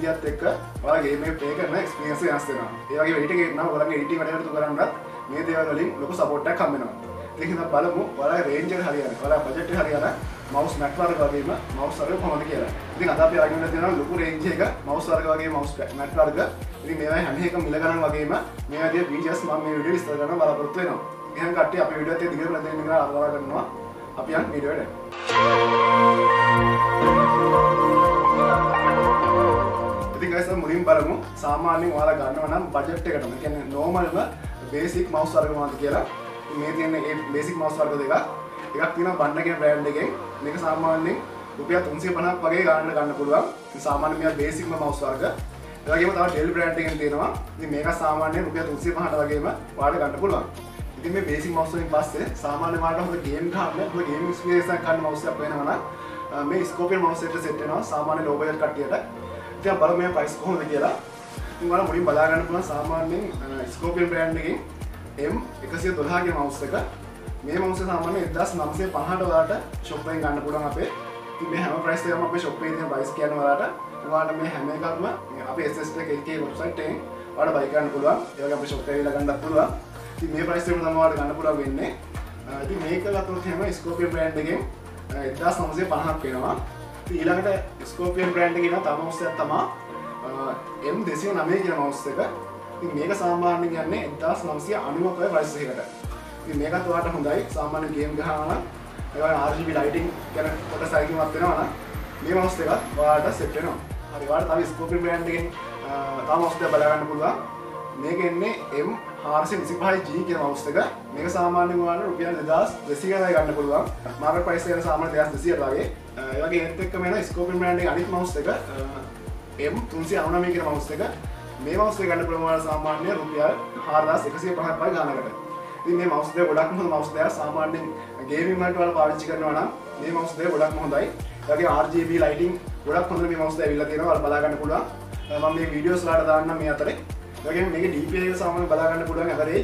විදියත් එක්ක ඔයාලා ගේම් එක ප්ලේ කරන එක්ස්පීරියන්ස් එක වෙනස් වෙනවා. ඒ වගේ එඩිටින් එක නම් ඔයාලගේ එඩිටින් වැඩ කටයුතු කරන්නත් මේ දේවල් වලින් ලොකු සපෝට් එකක් හම්බ වෙනවා. ඒක හින්දා බලමු ඔයාලගේ රේන්ජ් එක හරියන. ඔයාලා බජට් එක හරියන මවුස් මැට් වර්ග වගේම මවුස් වර්ග කොහොමද කියලා. ඉතින් අද අපි අරගෙන තියෙනවා ලොකු රේන්ජ් එක මවුස් වර්ග වගේ මවුස් මැට් වර්ග. ඉතින් මේවා හැම එකම මිල ගණන් වගේම මේ වගේ ෆීචර්ස් මම මේ වීඩියෝ විස්තර කරන්න බලාපොරොත්තු වෙනවා. එහෙනම් කට්ටිය අපේ වීඩියෝ එකේ දිගට නැදෙන්න කියලා ආරාධනා කරනවා. අපි යන් වීඩියෝ එකට. ඉතින් guys මුලින් බලමු සාමාන්‍යයෙන් ඔයාලා ගන්නවා නම් බජට් එකටම. ඒ කියන්නේ normalම basic mouse වර්ග මොනවද කියලා. මේ තියෙන මේ basic mouse වර්ග දෙකක්. එකක් තියෙනවා බණ්ඩ කියන brand එකෙන්. මේක සාමාන්‍යයෙන් රුපියල් 350ක් වගේ ගන්න පුළුවන්. ඉතින් සාමාන්‍යයෙන් මේවා basic mouse වර්ග. ඒ වගේම තව Dell brand එකෙන් තියෙනවා. ඉතින් මේක සාමාන්‍යයෙන් රුපියල් 350ට වගේම ඔයාලට ගන්න පුළුවන්. ඉතින් මේ basic mouse වලින් පස්සේ සාමාන්‍ය මාට හොඳ game ගන්න, හොඳ gaming experience එකක් ගන්න mouse එකක් වෙනවා නම් මේ Scorpion mouse එකට set වෙනවා සාමාන්‍ය low budget කට්ටියට. ඉතින් බලමු මේ price කොහොමද කියලා. ඉතින් ඔයාලා මුලින් බලා ගන්න පුළුවන් සාමාන්‍යයෙන් Scorpion brand එකෙන් M112 ගේ mouse එක. මේ mouse එක සාමාන්‍යයෙන් 1950ට ඔයාලට shop එකෙන් ගන්න පුළුවන් අපේ. ඉතින් මේ හැම price එකම අපේ shop එකේ තියෙන price කියන්නේ ඔයාලට මේ හැම එකක්ම අපේ SSTech website එකෙන් ඔයාලට buy කරන්න පුළුවන්. ඒ වගේ අපේ shop එකේ ගිහලා ගන්නත් පුළුවන්. ඉතින් මේ price එකම තමයි ඔයාලට ගන්න පුළුවන් වෙන්නේ. ඉතින් මේක ගත්තොත් එහෙම Scorpion brand එකෙන් 1950ක් වෙනවා. ඉතින් ඊළඟට Scorpion brand එකේ තව mouse එකක් තමයි M209 කියන mouse එක. ඉතින් මේක සාමාන්‍යයෙන් යන්නේ 1990ක price එකකට. ඉතින් මේකත් ඔයාලට හොඳයි. සාමාන්‍ය game ගහනවා නම් ඒ වගේ RGB lighting ගැන කොටස් අයිතිමත් වෙනවා නම් මේ mouse එකත් ඔයාලට set වෙනවා. හරි ඔයාලට තව Scorpion brand එකෙන් තව mouse එකක් බලා ගන්න පුළුවන්. මේක එන්නේ M425G කියන mouse එක. මේක සාමාන්‍යයෙන් ඔයාලට රුපියල් 2200කට ගන්න පුළුවන්. මාර්කට් ප්‍රයිස් එක සාමාන්‍ය 2200ට වගේ. ඒ වගේ ඒත් එක්කම එන Scorpion brand එකේ අනිත් mouse එක M399 කියන mouse එක. මේ mouse එක ගන්න පුළුවන් ඔයාලට සාමාන්‍ය රුපියල් 4150ක් වගේ ගානකට. ඉතින් මේ mouse දෙක ගොඩක්ම හොඳ mouse දෙකක්. සාමාන්‍යයෙන් gaming වලට ඔයාලා පාවිච්චි කරනවා නම් මේ mouse දෙක ගොඩක්ම හොඳයි. ඒ වගේ RGB lighting ගොඩක් හොඳ මේ mouse දෙක ඇවිල්ලා තියෙනවා. ඔයාලා බලා ගන්න පුළුවන්. මම මේ videos වලට දාන්නම් මේ අතරේ. ඒගොල්ලෝ මේකේ DPI එක සාමාන්‍යයෙන් බලා ගන්න පුළුවන් average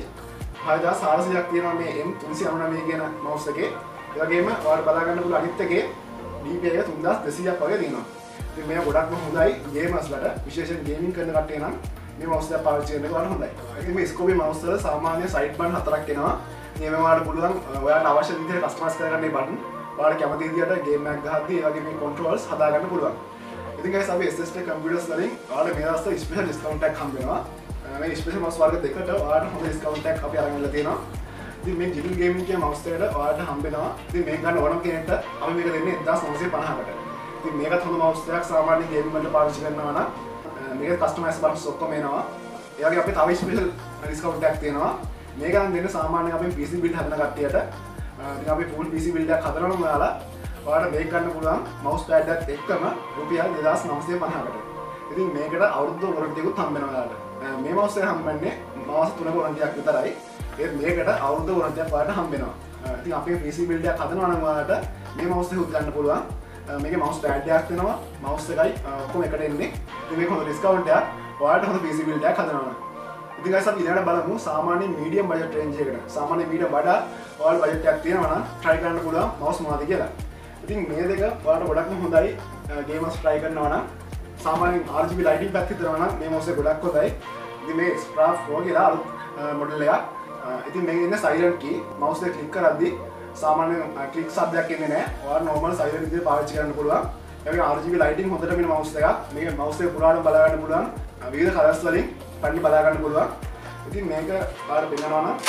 6400ක් තියෙනවා මේ M399 කියන mouse එකේ. ඒ වගේම ඔයාලට බලා ගන්න පුළුවන් අනිත් එකේ DPI එක 3200ක් වගේ තියෙනවා. ඉතින් මේක ගොඩක්ම හොඳයි ගේමර්ස්ලට, විශේෂයෙන් ගේමින් කරන කට්ටිය නම් මේ mouse එක පාවිච්චි කරන්න ගොඩක් හොඳයි. ඉතින් මේ Scorpion mouse වල සාමාන්‍ය side button 4ක් එනවා. ඉතින් මේ ඔයාලට පුළුවන් ඔයාලට අවශ්‍ය විදිහට customize කරගන්න මේ button. ඔයාලට කැමති විදිහට game එකක් ගහද්දී ඒ වගේ මේ controls හදා ගන්න පුළුවන්. ඉතින් guys අපි SSTech computers වලින් ඔයාලට මේ දවස්වල special discount එකක් හම්බ වෙනවා. මේ ස්පෙෂල් mouse වර්ග දෙකට ඔයාලට හොඳ discount එකක් අපි අරන් ඉල්ලලා තියෙනවා. ඉතින් මේ digital gaming කියන mouse එකට ඔයාලට හම්බ වෙනවා. ඉතින් මේක ගන්න ඕනම කෙනෙක්ට අපි මේක දෙන්නේ 1950කට. ඉතින් මේකත් හොඳ mouse එකක් සාමාන්‍ය gaming වලට පාවිච්චි කරනවා නම් මේක customize buttons ඔක්කොම එනවා. ඒ වගේ අපි තව special discount එකක් තියෙනවා. මේක නම් දෙන්නේ සාමාන්‍යයෙන් අපි PC build හදන කට්ටියට. ඉතින් අපි full PC build එකක් හදනවා නම් ඔයාලට මේක ගන්න පුළුවන් mouse pad එකත් එක්කම රුපියල් 2950කට. ඉතින් මේකට අවුරුදු වරන්ටියකුත් හම්බ වෙනවා ඔයාලට. මේ mouse එක හම්බන්නේ මාස 3ක වරන්ටියක් විතරයි. ඒත් මේකට අවුරුදු වරන්ටියක් ඔයාලට හම්බ වෙනවා. ඉතින් අපේ PC build එකක් හදනවා නම් ඔයාලට මේ mouse එක උත් ගන්න පුළුවන්. මේකේ mouse pad එකක් වෙනවා. mouse එකයි ඔක්කොම එකට එන්නේ. ඉතින් මේක හොඳ discount එකක්. ඔයාලට හොඳ PC build එකක් හදනවා නම්. ඉතින් guys අපි ඊළඟට බලමු සාමාන්‍ය medium budget range එකකට. සාමාන්‍ය medium වඩා ඔයාලට budget එකක් තියෙනවා නම් try කරන්න පුළුවන් mouse මොනවද කියලා. ඉතින් මේ දෙක ඔයාලට ගොඩක්ම හොඳයි gamers try කරනවා නම්. සාමාන්‍යයෙන් RGB lighting පැත්ත හිතනවා නම් මේ mouse එක ගොඩක් හොඳයි. ඉතින් මේ Straf Pro කියලා අලුත් මොඩල් එකක්. ඉතින් මේකේ ඉන්නේ silent key. mouse එක ක්ලික් කරද්දී සාමාන්‍යයෙන් ක්ලික් શબ્දයක් එන්නේ නැහැ. ඔයාලා normal silent විදිහට පාවිච්චි කරන්න පුළුවන්. ඒ වගේ RGB lighting හොඳට වෙන mouse එකක්. මේක mouse එක පුරාටම බලා ගන්න පුළුවන්. විවිධ colors වලින් පටි බලා ගන්න පුළුවන්. ඉතින් මේක ඔයාලා පෙන්නනවා නම්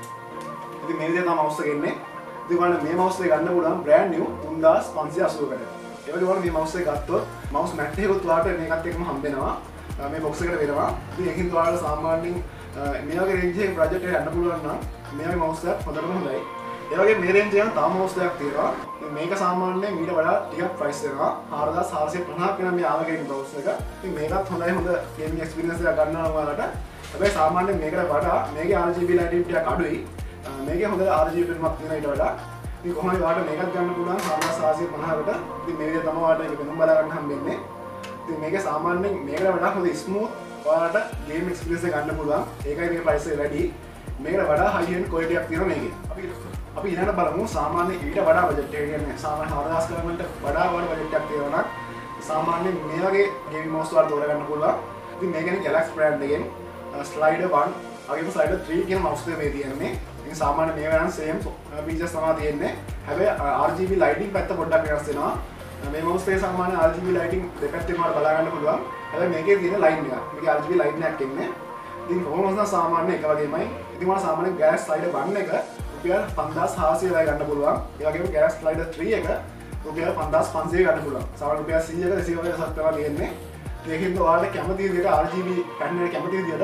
ඉතින් මේ විදිහට තමයි mouse එක එන්නේ. ඉතින් ඔයාලා මේ mouse එක ගන්න පුළුවන් brand new 3580කට. ඒ වගේ ඔයාලා මේ mouse එක ගත්තොත් mouse mat එකකුත් ඔයාලට මේකත් එක්කම හම්බ වෙනවා. මේ box එකට වෙනවා. ඉතින් ඒකින් ඔයාලා සාමාන්‍යයෙන් මේ වගේ range එකේ project එක යන්න පුළුවන් නම් මේ වගේ mouse එකක් හොඳටම හොඳයි. ඒ වගේ මේ range එකෙන් තව mouse එකක් තියෙනවා. මේක සාමාන්‍යයෙන් ඊට වඩා ටිකක් price වෙනවා. 4450ක් වෙන මේ ආවගේ mouse එක. ඉතින් මේකත් හොඳයි හොඳ gaming experience එකක් ගන්නවා ඔයාලට. හැබැයි සාමාන්‍යයෙන් මේකට වඩා මේකේ RGB lighting ටිකක් අඩුයි. මේකේ හොඳ RGB පෙනුමක් තියෙන ඊට වඩා. ඉතින් කොහොමද ඔයාලට මේකත් ගන්න පුළුවන් 4450කට. ඉතින් මේ විදිහට තමයි ඔයාලට මේක පෙනුම බලා ගන්න හම්බෙන්නේ. ඉතින් මේක සාමාන්‍යයෙන් මේකට වඩා හොඳ smooth ඔයාලට game experience එක ගන්න පුළුවන්. ඒකයි මේ price එක වැඩි. මේකට වඩා high end quality එකක් තියෙනවා මේකේ. අපි ඊළඟට බලමු සාමාන්‍ය ඊට වඩා බජට් එක කියන්නේ සාමාන්‍ය 4000 වලට වඩා වඩ බජට් එකක් තියෙනවා නම් සාමාන්‍යයෙන් මේ වගේ ගේමින් මවුස් වල තෝරා ගන්න පුළුවන්. ඉතින් මේකනේ Galaxy brand එකෙන් Slider 1 අගේම Slider 3 කියන මවුස් එක මේ තියෙන්නේ. ඉතින් සාමාන්‍ය මේවා නම් same features තමයි තියෙන්නේ. හැබැයි RGB lighting පැත්ත පොඩ්ඩක් වෙනස් වෙනවා. මේ මවුස් එකේ සාමාන්‍ය RGB lighting දෙපැත්තෙම වල බලා ගන්න පුළුවන්. හැබැයි මේකේ තියෙන line එක. මේකේ RGB lighting එකක් එන්නේ. ඉතින් කොහොමද සාමාන්‍ය එක වගේමයි. ඉතින් මම සාමාන්‍ය Galaxy Slider 1 එක රුපියල් 5400 වගේ ගන්න පුළුවන්. ඒ වගේම Galaxy Slider 3 එක රුපියල් 5500 ගන්න පුළුවන්. සාමාන්‍ය රුපියල් 100ක 200 වගේ සත් වෙනවා තියෙන්නේ. ඒකෙන්ද ඔයාලට කැමති විදිහට RGB පැනල් එක කැමති විදිහට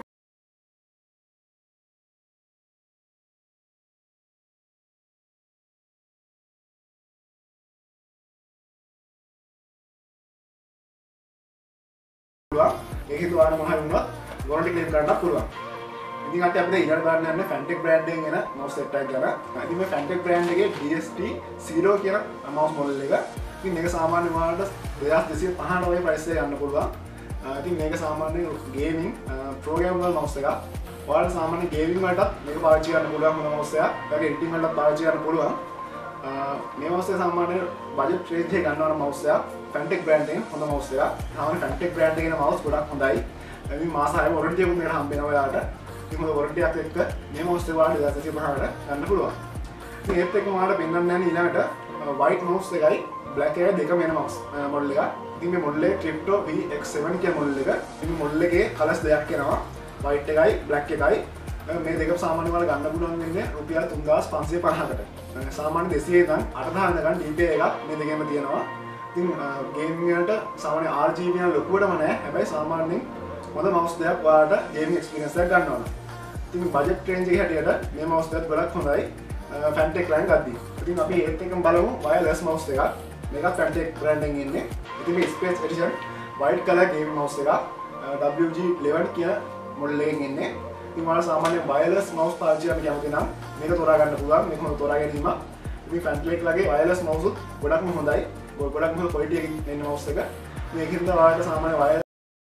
පුළුවන්. ඒකෙන්ද ඔයාලට මොනවා වුණත් warranty claim කරන්න පුළුවන්. ඉතින් අට අපිට ඊළඟ බලන්න යන්නේ Fantech brand එකෙන් එන mouse set එකක් ගැන. ඉතින් මේ Fantech brand එකේ DST0 කියන mouse model එක. ඉතින් මේක සාමාන්‍ය ඔයාලට 2250 වගේ price එක ගන්න පුළුවන්. ඉතින් මේක සාමාන්‍ය gaming programmable mouse එකක්. ඔයාලට සාමාන්‍ය gaming වලටත් මේක පාවිච්චි කරන්න පුළුවන් මොන mouse එකක්. ඒකේ editing වලටත් පාවිච්චි කරන්න පුළුවන්. මේ mouse එක සාමාන්‍ය budget range එකේ ගන්නවා නම් mouse එකක්. Fantech brand එකෙන් හොඳ mouse එකක්. සාමාන්‍ය Fantech brand එකේ mouse ගොඩක් හොඳයි. ඉතින් මාස 6 warranty එකක් මේකට හම්බ වෙනවා ඔයාලට. ඉතින් මොකද warranty එකක් එක්ක මේ mouse එක ඔයාලට 2250කට ගන්න පුළුවන්. ඉතින් ඒත් එක්කම ඔයාලට පෙන්වන්න යන්නේ ඊළඟට white mouse එකයි black එකයි දෙකම එන mouse model එකක්. ඉතින් මේ model එක Crypto VX7 කියන model එක. ඉතින් model එකේ colors දෙකක් එනවා. white එකයි black එකයි. මේ දෙකම සාමාන්‍යයෙන් ඔයාලට ගන්න පුළුවන් වෙන්නේ රුපියල් 3550කට. සාමාන්‍ය 200 ඉඳන් 8000 වෙනකන් DPI එකක් මේ දෙකේම තියෙනවා. ඉතින් gaming වලට සාමාන්‍ය RGB එක ලොකුවටම නැහැ. හැබැයි සාමාන්‍යයෙන් හොඳ mouse දෙයක් ඔයාලට gaming experience එකක් ගන්න ඕන. ඉතින් budget range එකේ හැටියට මේ mouse දෙකත් ගොඩක් හොඳයි. Fantech line ගද්දී. ඉතින් අපි ඒත් එක්කම බලමු wireless mouse එකක්. මේකත් Fantech brand එකෙන් එන්නේ. ඉතින් මේ Space Edition white color gaming mouse එකක් WG11 කියන model එකෙන් එන්නේ. ඉතින් ඔයාලා සාමාන්‍ය wireless mouse පාවිච්චි කරන්න කැමති නම් මේක තෝරා ගන්න පුළුවන්. මේක හොඳ තෝරා ගැනීමක්. ඉතින් Fantech ලගේ wireless mouse උත් ගොඩක්ම හොඳයි. ගොඩක්ම quality එකකින් එන mouse එක. මේකෙන්ද ඔයාලට සාමාන්‍ය wireless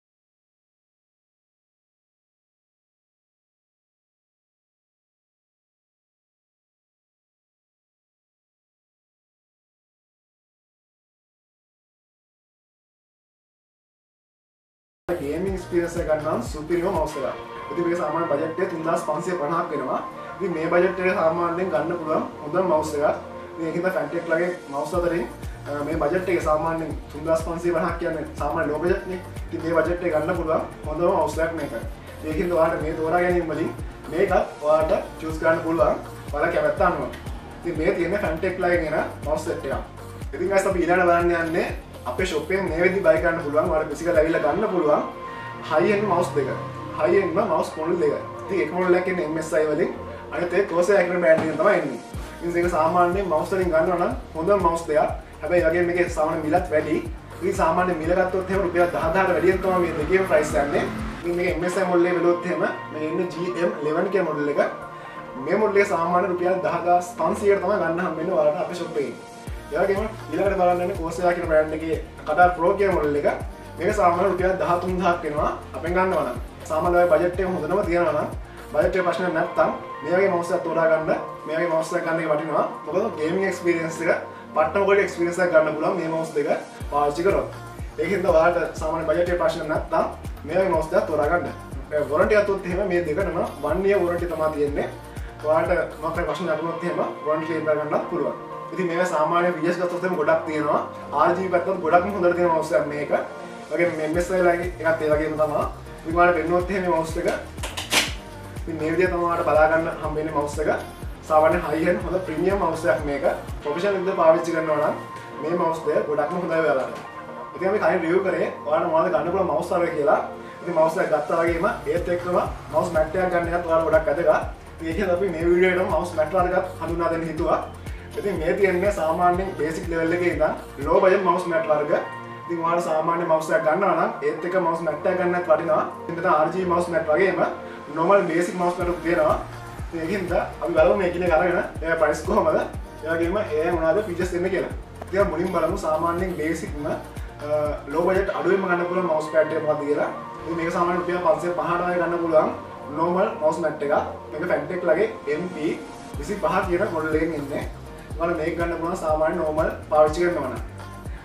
gaming experience එක ගන්න superior mouse එකක්. ඉතින් මේක සාමාන්‍ය budget එක 3550ක් වෙනවා. ඉතින් මේ budget එක සාමාන්‍යයෙන් ගන්න පුළුවන් හොඳ mouse එකක්. ඉතින් ඒකෙන්ද Fantech ලගේ mouse අතරින් මේ budget එක සාමාන්‍යයෙන් 3550ක් කියන්නේ සාමාන්‍ය low budget නේ. ඉතින් මේ budget එක ගන්න පුළුවන් හොඳම mouse එකක් මේක. ඒකෙන්ද ඔයාලට මේ තෝරා ගැනීම වලින් මේකත් ඔයාලට choose කරන්න පුළුවන්. ඔයාලා කැමැත්ත අනුව. ඉතින් මේ තියෙන්නේ Fantech ලගේ එන mouse set එකක්. ඉතින් guys අපි ඊළඟට බලන්න යන්නේ අපේ shop එකෙන් මේ විදිහට buy කරන්න පුළුවන්. ඔයාලා physical ඇවිල්ලා ගන්න පුළුවන් high end mouse දෙක. high end mouse model දෙක. ඉතින් එක model එකක් එන්නේ MSI වලින්. අනිත් ඒක Corsair කියන brand එකෙන් තමයි එන්නේ. ඉතින් මේක සාමාන්‍යයෙන් mouse වලින් ගන්නවා නම් හොඳම mouse දෙකක්. හැබැයි වගේ මේකේ සාමාන්‍ය මිලත් වැඩි. ඉතින් සාමාන්‍ය මිල ගත්තොත් එහෙම රුපියල් 10000කට වැඩියෙන් තමයි මේ දෙකේම price යන්නේ. ඉතින් මේක MSI model එක බලුවොත් එහෙම මේ ඉන්නේ GM11 කියන model එක. මේ model එක සාමාන්‍ය රුපියල් 10500කට තමයි ගන්න හම්බෙන්නේ ඔයාලට අපේ shop එකේ. ඒ වගේම ඊළඟට බලන්න යන්නේ Corsair කියන brand එකේ Kadar Pro කියන model එක. මේක සාමාන්‍ය රුපියල් 13000ක් වෙනවා අපෙන් ගන්නවා නම්. සාමාන්‍ය ඔය බජට් එක හොඳනම තියනවා නම් බජට් එක ප්‍රශ්නයක් නැත්නම් මේ වගේ mouse එකක් තෝරා ගන්න මේ වගේ mouse එකක් ගන්න එක වටිනවා. මොකද gaming experience එක පට්ටම quality experience එකක් ගන්න පුළුවන් මේ mouse දෙක පාවිච්චි කරොත්. ඒකෙන්ද ඔයාලට සාමාන්‍ය බජට් එක ප්‍රශ්න නැත්නම් මේ වගේ mouse එකක් තෝරා ගන්න. warranty ගත්තොත් එහෙම මේ දෙකටම 1 year warranty තමයි තියෙන්නේ. ඔයාලට මොකක්ද ප්‍රශ්න නැතුනොත් එහෙම warranty claim කරගන්නත් පුළුවන්. ඉතින් මේක සාමාන්‍ය VS ගත්තොත් එහෙම ගොඩක් තියෙනවා. RGB පැත්තත් ගොඩක්ම හොඳට තියෙන mouse එකක් මේක. වගේ MSI ලගේ එකත් ඒ වගේම තමයි. ඉතින් ඔයාලට වෙන්නොත් එහෙම mouse එක ඉතින් මේ විදිහට තමයි ඔයාලට බලා ගන්න හම්බෙන්නේ mouse එක. සාමාන්‍ය high end හොඳ premium mouse එකක් මේක. professional විදිහට පාවිච්චි කරනවා නම් මේ mouse එක ගොඩක්ම හොඳයි ඔයාලට. ඉතින් අපි කලින් review කරේ ඔයාලට මොනවද ගන්න පුළුවන් mouse වර්ග කියලා. ඉතින් mouse එක ගත්තා වගේම ඒත් එක්කම mouse mat එකක් ගන්න එකත් ඔයාලට ගොඩක් වැදගත්. ඉතින් ඒකෙන් අපි මේ වීඩියෝ එකේම mouse mat වර්ගයක් හඳුනා දෙන්න හිතුවා. ඉතින් මේ තියෙන්නේ සාමාන්‍යයෙන් basic level එකේ ඉඳන් low budget mouse mat වර්ග. ඉතින් ඔයාලා සාමාන්‍ය mouse එකක් ගන්නවා නම් ඒත් එක්ක mouse mat එකක් ගන්නත් වටිනවා. ඉතින් RGB mouse mat වගේම normal basic mouse mat උත් තියෙනවා. ඉතින් ඒකින්ද අපි බලමු මේ කිනේ අරගෙන ඒ price කොහමද? ඒ වගේම ඒ මොනවද features දෙන්නේ කියලා. ඉතින් මුලින්ම බලමු සාමාන්‍යයෙන් basicම low budget අඩුවෙන්ම ගන්න පුළුවන් mouse pad එක මොකක්ද කියලා. ඉතින් මේක සාමාන්‍යයෙන් රුපියල් 550කට වගේ ගන්න පුළුවන් normal mouse mat එකක්. මේක Fantech ලගේ MP25 කියන model එකකින් එන්නේ. ඔයාලා මේක ගන්න පුළුවන් සාමාන්‍ය normal පාවිච්චි කරනවා නම්.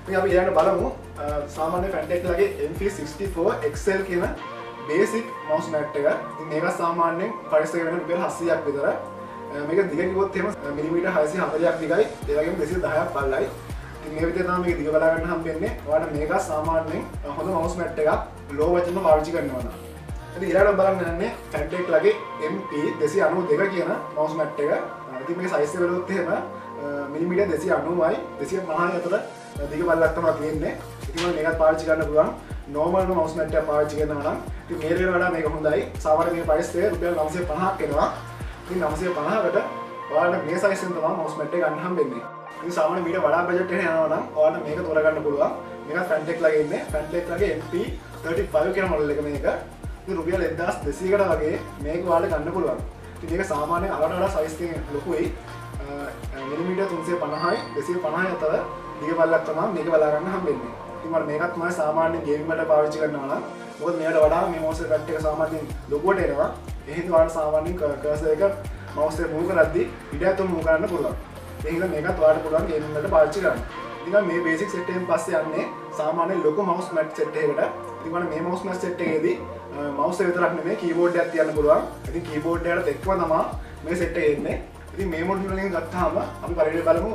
ඉතින් අපි ඊළඟට බලමු සාමාන්‍ය Fanatec ලගේ MP64 XL කියන බේසික් මවුස් මැට් එක. ඉතින් මේක සාමාන්‍යයෙන් ප්‍රයිස් එක වෙන රුපියල් 700ක් විතර. මේක දිග කිව්වොත් එහෙම මිලිමීටර් 640ක් දිගයි. ඒ වගේම 210ක් පළලයි. ඉතින් මේ විදිහට තමයි මේක දිග බලා ගන්න හම්බෙන්නේ. ඔයාලට මේක සාමාන්‍යයෙන් හොඳ මවුස් මැට් එකක් ලෝ බජට් එකේ පාවිච්චි කරනවා නම්. ඉතින් ඊළඟට බලන්න යන්නේ Fanatec ලගේ MP292 කියන මවුස් මැට් එක. ඉතින් මේක සයිස් එක බලුවොත් එහෙම මිලිමීටර් 290යි 250යි අතර දිග බල්ලක් තමයි තියෙන්නේ. ඉතින් මේකත් පාවිච්චි කරන්න පුළුවන්. normal mouse mat එක පාවිච්චි කරනවා නම් ඉතින් මේකට වඩා මේක හොඳයි. සාමාන්‍ය මේ price එක රුපියල් 950ක් එනවා. ඉතින් 950කට ඔයාලට මේ size එකෙන් තමයි mouse mat එක ගන්න හම්බෙන්නේ. ඉතින් සාමාන්‍ය මීට වඩා budget එකේ යනවා නම් ඔයාලට මේක තෝරගන්න පුළුවන්. මේක Fanatec ලගේ ඉන්නේ. Fanatec ලගේ MP35 කියන model එක මේක. ඉතින් රුපියල් 1200කට වගේ මේක ඔයාලට ගන්න පුළුවන්. ඉතින් මේක සාමාන්‍ය අරකට වඩා size එකෙන් ලොකුයි. මිලිමීටර් 350යි 250යි අතර දිග බල්ලක් තමයි මේක බලා ගන්න හම්බෙන්නේ. ඉතින් මම මේකත් තමයි සාමාන්‍ය ගේමින් වලට පාවිච්චි කරනවා නම් මොකද මේකට වඩා මේ mouse mat එක සාමාන්‍යයෙන් ලොකුවට එනවා. ඒ හින්දා ඔයාලට සාමාන්‍යයෙන් cursor එක mouse එක move කරද්දී පිටයතුම් move කරන්න පුළුවන්. ඒ හින්දා මේකත් ඔයාලට පුළුවන් ගේමින් වලට පාවිච්චි කරන්න. ඉතින් මේ basic set එකෙන් පස්සේ යන්නේ සාමාන්‍ය ලොකු mouse mat set එකකට. ඉතින් මම මේ mouse mat set එකේදී mouse එක විතරක් නෙමෙයි keyboard එකක් තියන්න පුළුවන්. ඉතින් keyboard එකට එක්කම තමයි මේ set එක එන්නේ. ඉතින් මේ model වලින් ගත්තාම අපි පරිදි බලමු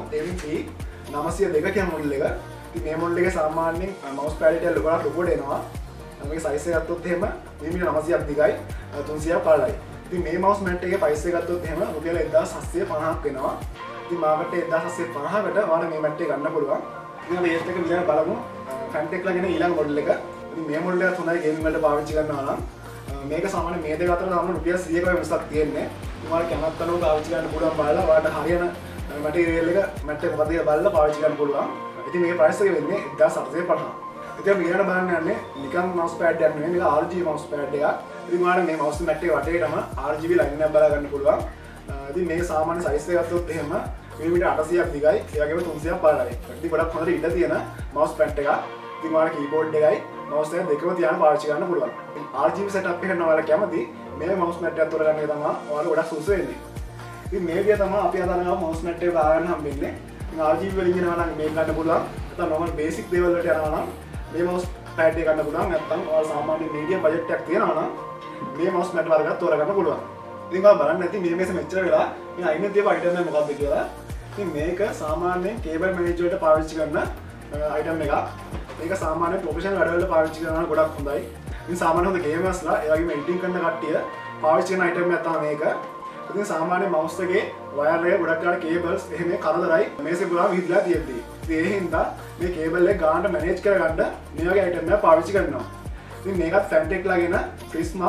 MP902 කියන model එක. මේ මොඩල් එකේ සාමාන්‍යයෙන් mouse pad එක ලොකලා ලොකුවට එනවා. මේක size එක ගත්තොත් එහෙම මිලිමීටර් 900ක් දිගයි 300ක් පළලයි. ඉතින් මේ mouse mat එකේ price එක ගත්තොත් එහෙම රුපියල් 1750ක් වෙනවා. ඉතින් මාකට් එකේ 1750කට ඔයාලා මේ mat එක ගන්න පුළුවන්. ඉතින් අපි ඒත් එක විතර බලමු Fanatec ලගෙන ඊළඟ මොඩල් එක. ඉතින් මේ මොඩල් එක හොඳයි ගේමින් වලට පාවිච්චි කරනවා නම් මේක සාමාන්‍ය මේ දෙක අතර තමයි රුපියල් 100ක වෙනසක් තියෙන්නේ. ඉතින් ඔයාලා කැමති තරම් පාවිච්චි කරන්න පුළුවන් බලලා ඔයාලට හරියන මැටීරියල් එක mat එක මොකද කියලා බලලා පාවිච්චි කරන්න පුළුවන්. ඉතින් මේකේ price එක වෙන්නේ 1750. ඉතින් අපි ඊළඟට බලන්න යන්නේ නිකන් mouse pad එකක් නෙවෙයි මේක RGB mouse pad එකක්. ඉතින් ඔයාලට මේ mouse mat එකේ වටේටම RGB line එකක් බලා ගන්න පුළුවන්. ඉතින් මේක සාමාන්‍ය size එක ගත්තොත් එහෙම මිලිමීටර් 800ක් දිගයි, ඒ වගේම 300ක් පළලයි. ඉතින් ගොඩක් හොඳට ඉඩ තියෙන mouse pad එකක්. ඉතින් ඔයාලට keyboard එකයි mouse එක දෙකම තියාගෙන පාවිච්චි කරන්න පුළුවන්. RGB setup එක කරන ඔයාලා කැමති මේ mouse mat එක තෝරගන්න එක තමයි ඔයාලා ගොඩක් සුසු වෙන්නේ. ඉතින් මේ විදිය තමයි අපි අදනවා mouse mat එක ගන්න හම්බෙන්නේ. RGB වලින් යනවා නම් මේක ගන්න පුළුවන්. නැත්නම් normal basic level වලට යනවා නම් මේ mouse pad එක ගන්න පුළුවන්. නැත්නම් ඔයාලා සාමාන්‍ය medium budget එකක් තියනවා නම් මේ mouse mat වර්ගයක් තෝරගන්න පුළුවන්. ඉතින් ඔයාලා බලන්න නැති මේ මේස මෙච්චර වෙලා මේ අයිනේ තියපු item එක මොකක්ද කියලා. ඉතින් මේක සාමාන්‍යයෙන් cable manage වලට පාවිච්චි කරන item එකක්. මේක සාමාන්‍ය professional වැඩ වලට පාවිච්චි කරනවා නම් ගොඩක් හොඳයි. ඉතින් සාමාන්‍ය හොඳ gamers-ලා ඒ වගේම editing කරන කට්ටිය පාවිච්චි කරන item එකක් තමයි මේක. ඉතින් සාමාන්‍ය mouse එකේ wire එක ගොඩක් කාල cables එහෙම කරදරයි මේසේ පුරාම විහිදලා තියෙද්දි. ඉතින් ඒ හින්දා මේ cable එක ගානට manage කරගන්න මේ වගේ item එකක් පාවිච්චි කරනවා. ඉතින් මේකත් Fanatec ලගෙන Prisma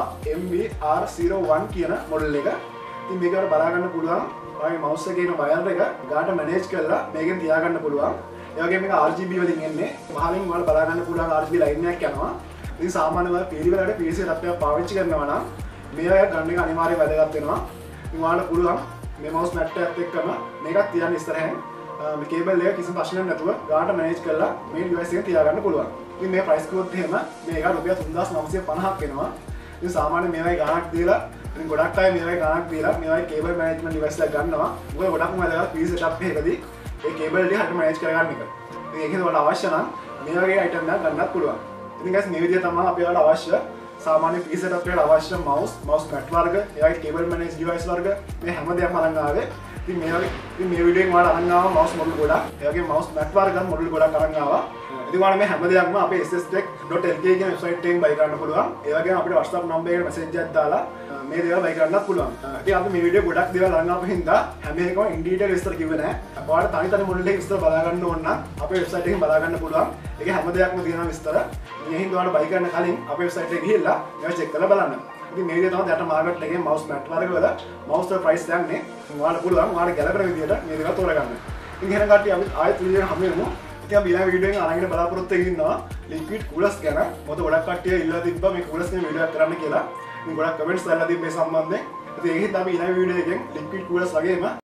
MVR01 කියන model එක. ඉතින් මේකට බලා ගන්න පුළුවන් ඔයාගේ mouse එකේ ඉන්න wire එක ගානට manage කරලා මේකෙන් තියාගන්න පුළුවන්. ඒ වගේම මේක RGB වලින් එන්නේ. පහලින් ඔයාලා බලා ගන්න පුළුවන් RGB line එකක් යනවා. ඉතින් සාමාන්‍ය ඔයාලා PC වලට PC setup එකක් පාවිච්චි කරනවා නම් මේ වගේ ගන්න එක අනිවාර්යයෙන් වැදගත් වෙනවා. ඉතින් ඔයාලට පුළුවන් මේ mouse mat එකත් එක්කම මේකත් තියන්න ඉස්සරහින් මේ cable එක කිසිම ප්‍රශ්නයක් නැතුව ගානට manage කරලා මේ device එකෙන් තියාගන්න පුළුවන්. ඉතින් මේ price කිව්වොත් එහෙම මේක රුපියල් 3950ක් වෙනවා. ඉතින් සාමාන්‍ය මේ වගේ ගානක් දීලා ඉතින් ගොඩක් අය මේ වගේ ගානක් දීලා මේ වගේ cable management device එකක් ගන්නවා. මොකද ගොඩක්ම වැදගත් PC setup එකකදී ඒ cable ටික හරියට manage කරගන්න එක. ඉතින් ඒකෙන් ඔයාලට අවශ්‍ය නම් මේ වගේ item එකක් ගන්නත් පුළුවන්. ඉතින් guys මේ විදිහ තමයි අපි ඔයාලට අවශ්‍ය සාමාන්‍ය PC setup එකට අවශ්‍ය mouse mat වර්ග, ඒ වගේ cable manage device වර්ග මේ හැම දෙයක්ම අරන් ආවේ. ඉතින් මේ වීඩියෝ එකෙන් ඔයාලා අරන් ආවා mouse model ගොඩක්, ඒ වගේ mouse mat වර්ග model ගොඩක් අරන් ආවා. ඉතින් ඔයාලා මේ හැම දෙයක්ම අපේ ssTech.lk කියන වෙබ්සයිට් එකෙන් buy කරන්න පුළුවන්. ඒ වගේම අපිට WhatsApp number එකට message එකක් දාලා මේ දේවල් buy කරන්නත් පුළුවන්. ඉතින් අපි මේ වීඩියෝ ගොඩක් දේවල් අරන් ආපු හින්දා හැම එකම in detail විස්තර කිව්වේ නැහැ. ඔයාලා තනි තනි model එක විස්තර බලා ගන්න ඕන නම් අපේ වෙබ්සයිට් එකෙන් බලා ගන්න පුළුවන්. ඒකේ හැම දෙයක්ම තියෙනවා විස්තර. මේ හින්දා ඔයාලා buy කරන්න කලින් අපේ වෙබ්සයිට් එකට ගිහිල්ලා මේවා check කරලා බලන්න. ඉතින් මේ විදිහ තමයි දැන් මාකට් එකේ mouse mat වර්ග වල mouse වල price යන්නේ. ඔයාලා පුළුවන් ඔයාලා ගැලපෙන විදිහට මේ දේවල් තෝරගන්න. ඉතින් එහෙනම් කට්ටිය අපි ආයෙත් වීඩියෝ එක හමු වෙමු. ඉතින් අපි ඊළඟ වීඩියෝ එකෙන් අරගෙන බලාපොරොත්තු වෙමින් ඉන්නවා liquid coolers ගැන. මොකද ගොඩක් කට්ටිය ඉල්ලලා තිබ්බා මේ coolers ගැන වීඩියෝ එකක් කරන්න කියලා. ඉතින් ගොඩක් කමෙන්ට්ස් දාලා තිබ්බේ සම්බන්ධයෙන්. ඉතින් ඒකෙන් අපි ඊළඟ වීඩියෝ එකෙන් liquid coolers වගේම